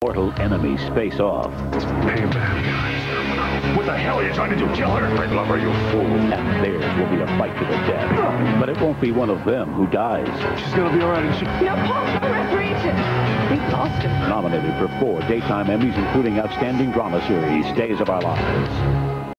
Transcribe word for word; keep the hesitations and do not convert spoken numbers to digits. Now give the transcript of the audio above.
Mortal enemies face off. Payback. What the hell are you trying to do? Kill her? I love her, you fool. And theirs will be a fight to the death. But it won't be one of them who dies. She's gonna be all right, isn't she? No, Paul, no restoration. We lost him. Nominated for four daytime Emmys, including Outstanding Drama Series, Days of Our Lives.